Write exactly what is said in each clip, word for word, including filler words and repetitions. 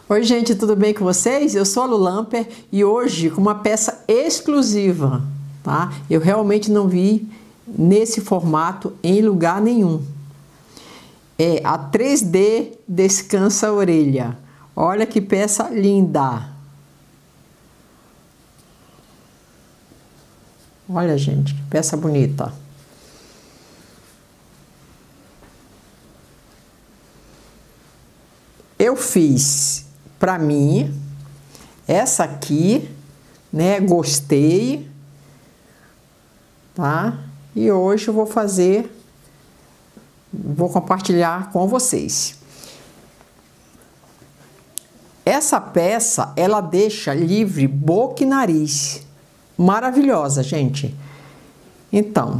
Oi gente, tudo bem com vocês? Eu sou a Lu Lamper e hoje com uma peça exclusiva, tá? Eu realmente não vi nesse formato em lugar nenhum. É a três D Descansa a Orelha. Olha que peça linda! Olha gente, que peça bonita! Eu fiz para mim essa aqui, né? Gostei, tá? E hoje eu vou fazer, vou compartilhar com vocês. Essa peça, ela deixa livre boca e nariz. Maravilhosa, gente. Então,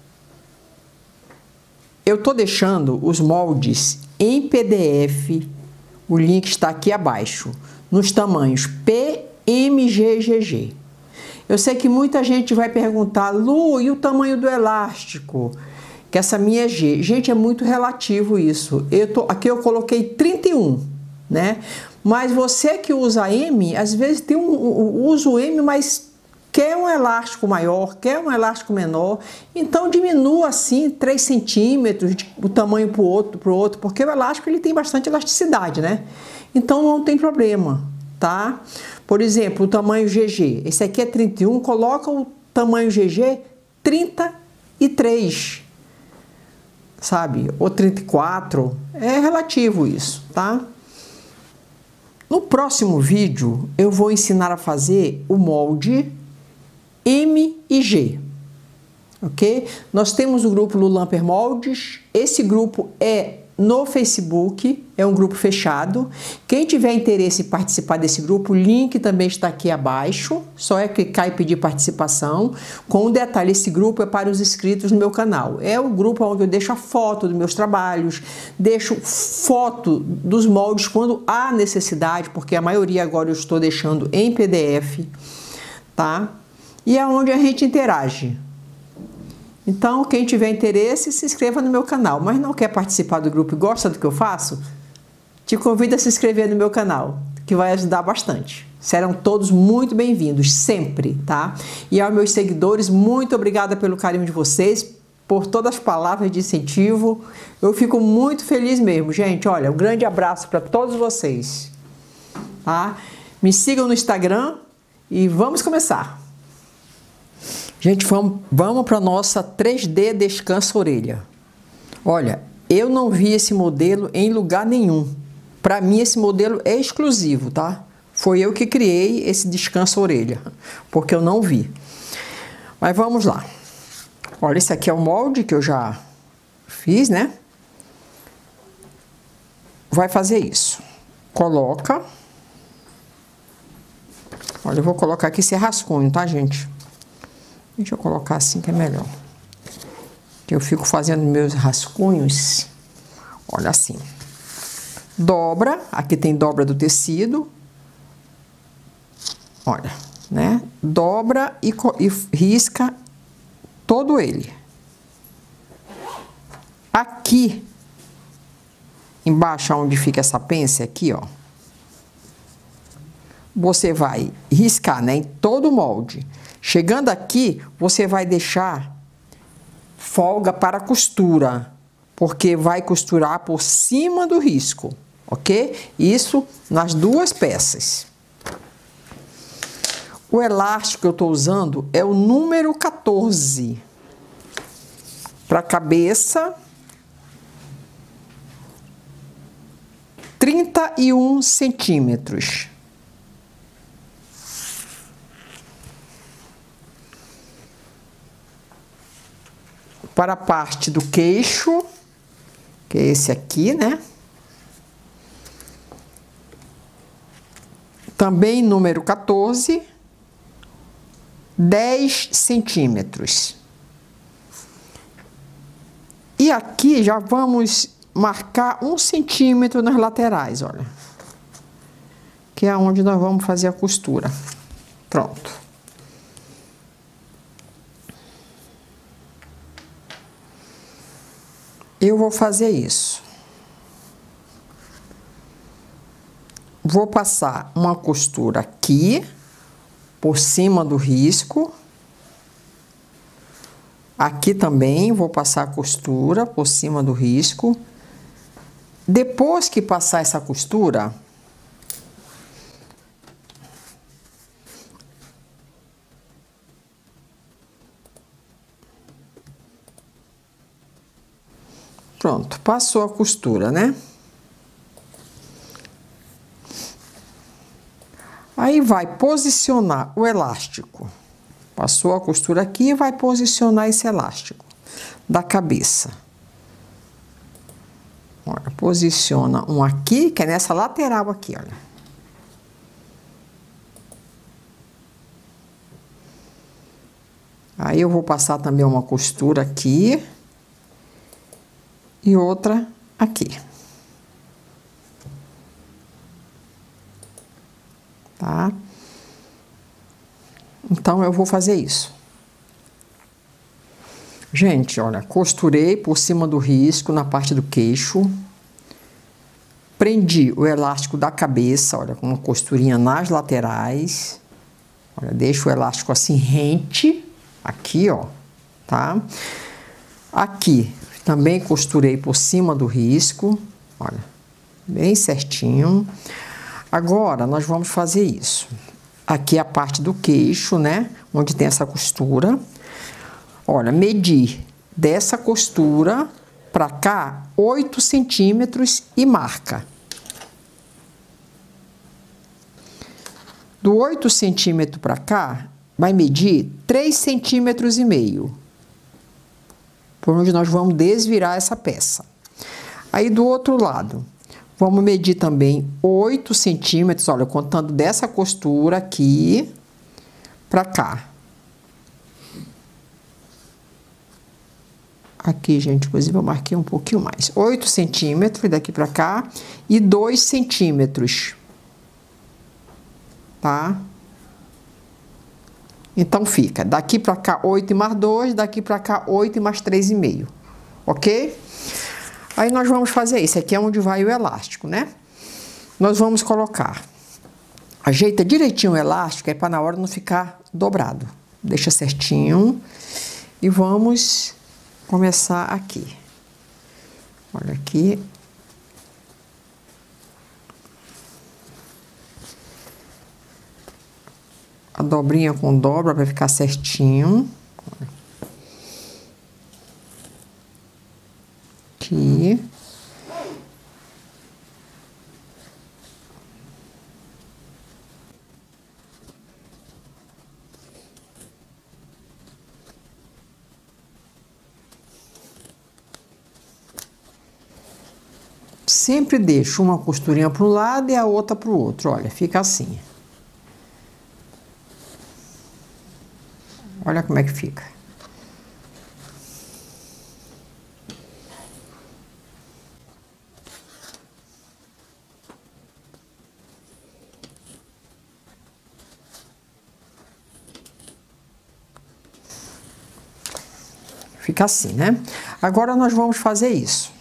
eu tô deixando os moldes em P D F. O link está aqui abaixo, nos tamanhos P, M, G, G G. Eu sei que muita gente vai perguntar, Lu, e o tamanho do elástico? Que essa minha é G. Gente, é muito relativo isso. Eu tô, aqui eu coloquei trinta e um, né? Mas você que usa M, às vezes tem um, um, usa o M, mas quer um elástico maior, quer um elástico menor, então diminua assim três centímetros de, o tamanho para o outro, pro outro, porque o elástico ele tem bastante elasticidade, né? Então não tem problema, tá? Por exemplo, o tamanho G G, esse aqui é trinta e um, coloca o tamanho G G trinta e três, sabe? Ou trinta e quatro, é relativo isso, tá? No próximo vídeo eu vou ensinar a fazer o molde M e G, ok? Nós temos o grupo Lu Lamper Moldes, esse grupo é no Facebook, é um grupo fechado. Quem tiver interesse em participar desse grupo, o link também está aqui abaixo, só é clicar e pedir participação. Com um detalhe, esse grupo é para os inscritos no meu canal. É o grupo onde eu deixo a foto dos meus trabalhos, deixo foto dos moldes quando há necessidade, porque a maioria agora eu estou deixando em P D F, tá? E é onde a gente interage. Então, quem tiver interesse, se inscreva no meu canal. Mas não quer participar do grupo e gosta do que eu faço? Te convido a se inscrever no meu canal, que vai ajudar bastante. Serão todos muito bem-vindos, sempre, tá? E aos meus seguidores, muito obrigada pelo carinho de vocês, por todas as palavras de incentivo. Eu fico muito feliz mesmo, gente. Olha, um grande abraço para todos vocês, tá? Me sigam no Instagram e vamos começar. Gente, vamos, vamos para a nossa três D Descansa a Orelha. Olha, eu não vi esse modelo em lugar nenhum. Para mim, esse modelo é exclusivo, tá? Foi eu que criei esse Descansa a Orelha, porque eu não vi. Mas vamos lá. Olha, esse aqui é o molde que eu já fiz, né? Vai fazer isso. Coloca. Olha, eu vou colocar aqui esse rascunho, tá, gente? Deixa eu colocar assim que é melhor. Eu fico fazendo meus rascunhos. Olha assim. Dobra. Aqui tem dobra do tecido. Olha, né? Dobra e, e risca todo ele. Aqui, embaixo onde fica essa pence aqui, ó. Você vai riscar, né? Em todo o molde. Chegando aqui, você vai deixar folga para costura, porque vai costurar por cima do risco, ok? Isso nas duas peças. O elástico que eu estou usando é o número quatorze. Para a cabeça, trinta e um centímetros. Para a parte do queixo, que é esse aqui, né? Também número quatorze, dez centímetros. E aqui já vamos marcar um centímetro nas laterais, olha. Que é onde nós vamos fazer a costura. Pronto. Eu vou fazer isso. vou passar uma costura aqui, por cima do risco. Aqui também vou passar a costura por cima do risco. Depois que passar essa costura, pronto, passou a costura, né? Aí vai posicionar o elástico. Passou a costura aqui e vai posicionar esse elástico da cabeça. Olha, posiciona um aqui, que é nessa lateral aqui, olha. Aí eu vou passar também uma costura aqui e outra aqui. Tá? Então, eu vou fazer isso. Gente, olha, costurei por cima do risco, na parte do queixo. Prendi o elástico da cabeça, olha, com uma costurinha nas laterais. Olha, deixo o elástico assim rente, aqui, ó, tá? Aqui, também costurei por cima do risco, olha, bem certinho. Agora, nós vamos fazer isso. Aqui é a parte do queixo, né? Onde tem essa costura. Olha, medir dessa costura pra cá oito centímetros e marca. Do oito centímetros pra cá, vai medir três centímetros e meio. Por onde nós vamos desvirar essa peça. Aí do outro lado, vamos medir também oito centímetros, olha, contando dessa costura aqui pra cá. Aqui, gente, inclusive eu marquei um pouquinho mais. oito centímetros daqui pra cá e dois centímetros. Tá? Então fica daqui pra cá oito e mais dois, daqui pra cá oito e mais três e meio. Ok? Aí nós vamos fazer isso, aqui é onde vai o elástico, né? Nós vamos colocar, ajeita direitinho o elástico, é para na hora não ficar dobrado. Deixa certinho e vamos começar aqui. Olha aqui. A dobrinha com dobra para ficar certinho. Aqui. Sempre deixo uma costurinha para um lado e a outra para o outro. Olha, fica assim. Olha como é que fica. Fica assim, né? Agora nós vamos fazer isso.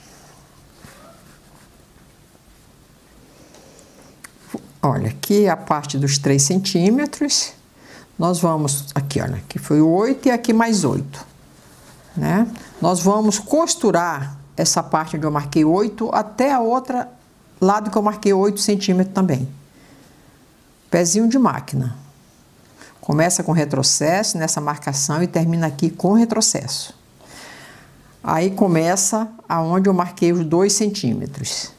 Olha, aqui é a parte dos três centímetros. Nós vamos, aqui, olha, aqui foi oito e aqui mais oito, né? Nós vamos costurar essa parte onde eu marquei oito até a outra lado que eu marquei oito centímetros também. Pezinho de máquina. Começa com retrocesso nessa marcação e termina aqui com retrocesso. Aí começa aonde eu marquei os dois centímetros.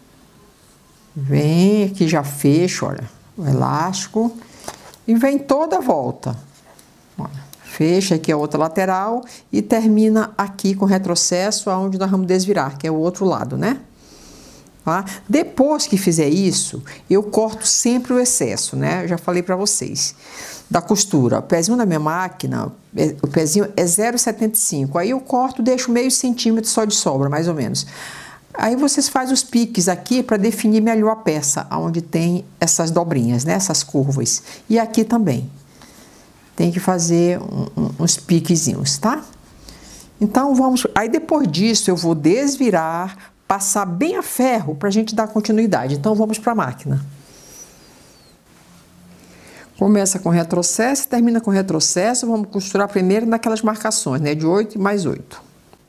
Vem aqui, já fecho, olha, o elástico. E vem toda a volta. Olha, fecha aqui a outra lateral e termina aqui com retrocesso, aonde nós vamos desvirar, que é o outro lado, né? Tá? Depois que fizer isso, eu corto sempre o excesso, né? Eu já falei pra vocês. Da costura, o pezinho da minha máquina, o pezinho é zero vírgula setenta e cinco. Aí eu corto, deixo meio centímetro só de sobra, mais ou menos. Aí vocês fazem os piques aqui para definir melhor a peça, onde tem essas dobrinhas, né? Essas curvas. E aqui também. Tem que fazer um, um, uns piquezinhos, tá? Então vamos... Aí depois disso eu vou desvirar, passar bem a ferro para a gente dar continuidade. Então vamos para a máquina. Começa com retrocesso, termina com retrocesso. Vamos costurar primeiro naquelas marcações, né? De oito e mais oito.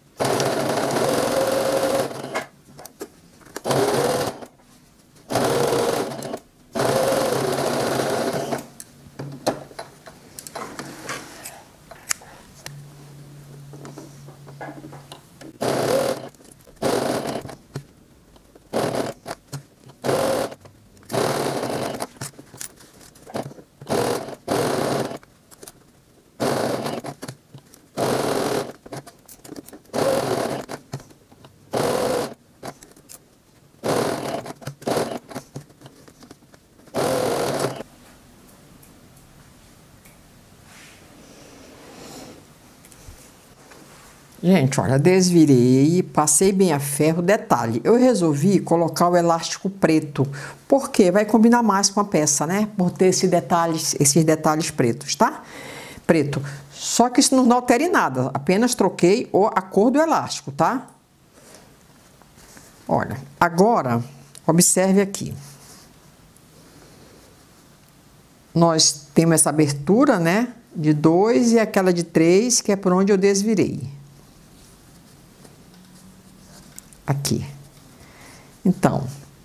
Gente, olha, desvirei, passei bem a ferro. Detalhe, eu resolvi colocar o elástico preto, porque vai combinar mais com a peça, né? Por ter esse detalhes, esses detalhes pretos, tá? Preto. Só que isso não altera em nada, apenas troquei a cor do elástico, tá? Olha, agora, observe aqui. Nós temos essa abertura, né? De dois e aquela de três, que é por onde eu desvirei. Aqui. Então,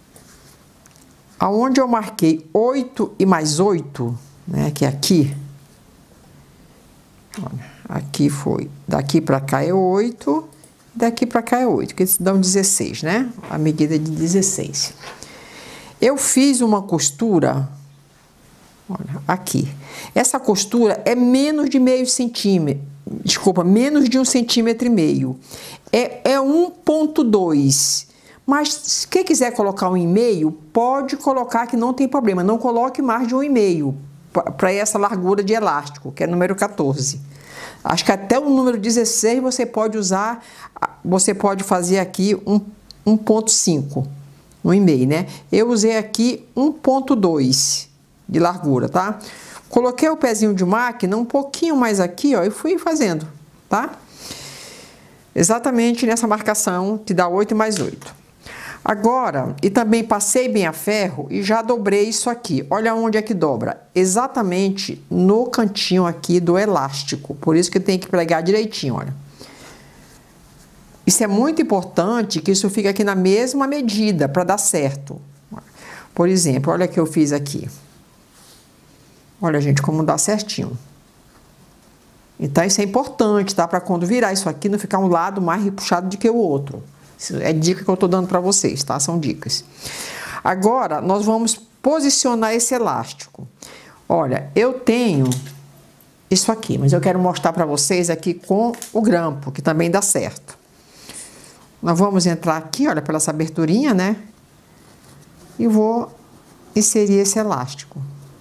aonde eu marquei oito e mais oito, né, que é aqui, olha, aqui foi, daqui para cá é oito, daqui para cá é oito, que dão dezesseis, né, a medida de dezesseis. Eu fiz uma costura, olha, aqui. Essa costura é menos de meio centímetro, desculpa, menos de um centímetro e meio. É, é um ponto dois. Mas se quem quiser colocar um e meio, pode colocar que não tem problema. Não coloque mais de um e meio para essa largura de elástico, que é número quatorze. Acho que até o número dezesseis você pode usar, você pode fazer aqui um, um ponto cinco, um e meio, né? Eu usei aqui um ponto dois de largura, tá? Coloquei o pezinho de máquina um pouquinho mais aqui, ó, e fui fazendo, tá? Exatamente nessa marcação que dá oito mais oito. Agora, e também passei bem a ferro e já dobrei isso aqui. Olha onde é que dobra. Exatamente no cantinho aqui do elástico. Por isso que tem que pregar direitinho, olha. Isso é muito importante que isso fique aqui na mesma medida para dar certo. Por exemplo, olha o que eu fiz aqui. Olha, gente, como dá certinho. Então, isso é importante, tá? Para quando virar isso aqui, não ficar um lado mais puxado do que o outro. Isso é dica que eu tô dando para vocês, tá? São dicas. Agora, nós vamos posicionar esse elástico. Olha, eu tenho isso aqui, mas eu quero mostrar para vocês aqui com o grampo, que também dá certo. Nós vamos entrar aqui, olha, pela essa aberturinha, né? E vou inserir esse elástico.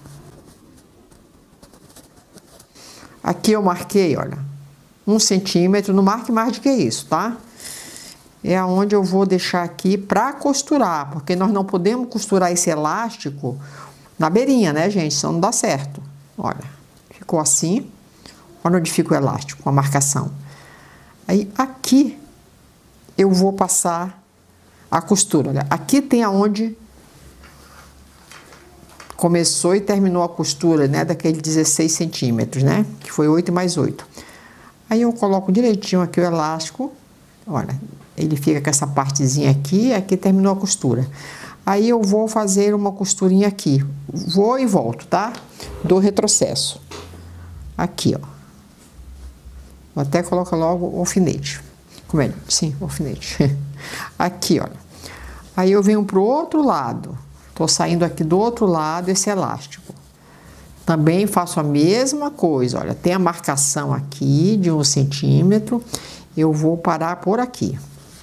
Aqui eu marquei, olha, um centímetro, não marque mais do que isso, tá? É aonde eu vou deixar aqui para costurar, porque nós não podemos costurar esse elástico na beirinha, né, gente? Senão não dá certo. Olha, ficou assim. Olha onde fica o elástico, a marcação. Aí, aqui, eu vou passar a costura. Olha, aqui tem aonde começou e terminou a costura, né, daquele dezesseis centímetros, né, que foi oito mais oito. Aí eu coloco direitinho aqui o elástico, olha, ele fica com essa partezinha aqui, aqui terminou a costura. Aí eu vou fazer uma costurinha aqui, vou e volto, tá? Do retrocesso. Aqui, ó. Vou até colocar logo o alfinete. Como é? Sim, o alfinete. Aqui, olha. Aí eu venho pro outro lado. Tô saindo aqui do outro lado esse elástico. Também faço a mesma coisa, olha, tem a marcação aqui de um centímetro, eu vou parar por aqui.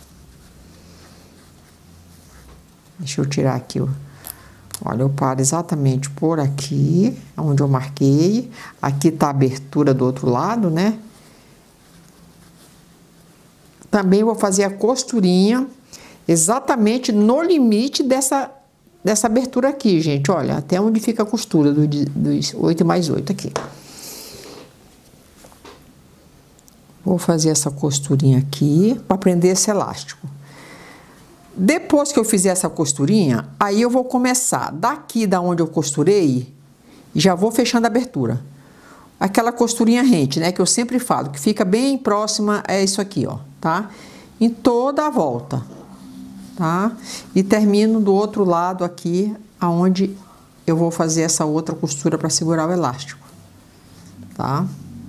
Deixa eu tirar aqui, ó. Olha, eu paro exatamente por aqui, onde eu marquei. Aqui tá a abertura do outro lado, né? Também vou fazer a costurinha exatamente no limite dessa dessa abertura aqui, gente, olha, até onde fica a costura do, dos oito mais oito aqui. Vou fazer essa costurinha aqui para prender esse elástico. Depois que eu fizer essa costurinha, aí eu vou começar daqui da onde eu costurei, E já vou fechando a abertura. Aquela costurinha rente, né, que eu sempre falo, que fica bem próxima é isso aqui, ó, tá? Em toda a volta, tá? E termino do outro lado aqui, aonde eu vou fazer essa outra costura para segurar o elástico, tá?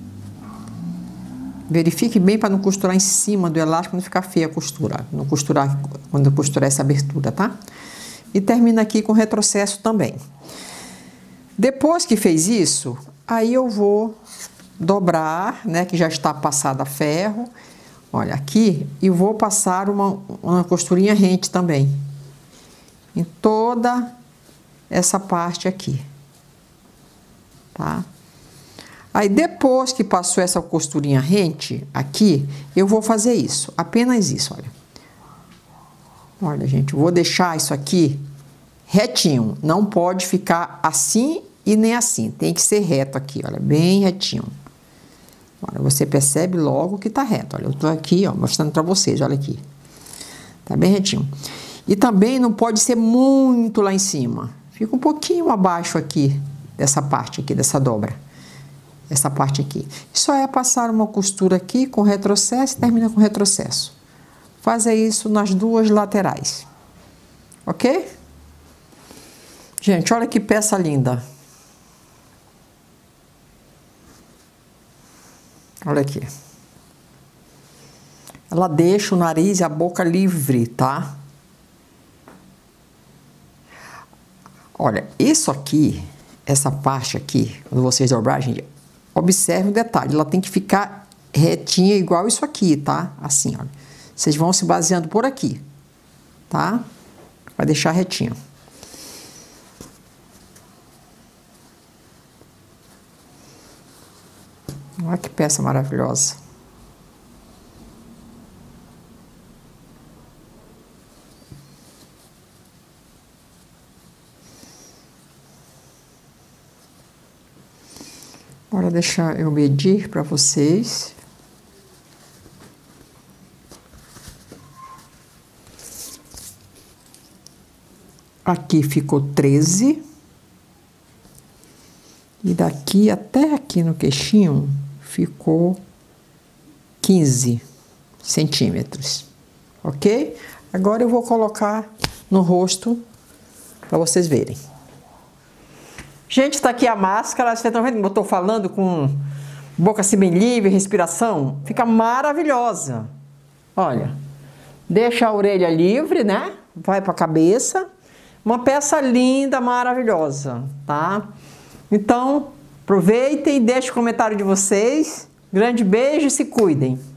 Verifique bem para não costurar em cima do elástico, não ficar feia a costura, não costurar quando eu costurar essa abertura, tá? E termina aqui com retrocesso também. Depois que fez isso, aí eu vou dobrar, né, que já está passada a ferro, olha aqui, e vou passar uma, uma costurinha rente também, em toda essa parte aqui, tá? Aí depois que passou essa costurinha rente aqui, eu vou fazer isso, apenas isso, olha. Olha, gente, eu vou deixar isso aqui retinho, não pode ficar assim e nem assim, tem que ser reto aqui, olha, bem retinho. Olha, você percebe logo que tá reto, olha, eu tô aqui, ó, mostrando pra vocês, olha aqui. Tá bem retinho. E também não pode ser muito lá em cima, fica um pouquinho abaixo aqui, dessa parte aqui, dessa dobra. Essa parte aqui. Só é passar uma costura aqui com retrocesso e termina com retrocesso. Faça isso nas duas laterais. Ok? Gente, olha que peça linda. Olha aqui. Ela deixa o nariz e a boca livre, tá? Olha, isso aqui, essa parte aqui, quando vocês dobrarem, gente, observe o detalhe, ela tem que ficar retinha igual isso aqui, tá? Assim, olha. Vocês vão se baseando por aqui, tá? Vai deixar retinho. Olha que peça maravilhosa. Bora deixar eu medir para vocês. Aqui ficou treze. E daqui até aqui no queixinho ficou quinze centímetros. Ok? Agora eu vou colocar no rosto para vocês verem. Gente, tá aqui a máscara. Vocês estão vendo como eu tô falando com boca assim bem livre, respiração? Fica maravilhosa. Olha, deixa a orelha livre, né? Vai pra cabeça. Uma peça linda, maravilhosa, tá? Então, aproveitem e deixem o comentário de vocês. Grande beijo e se cuidem.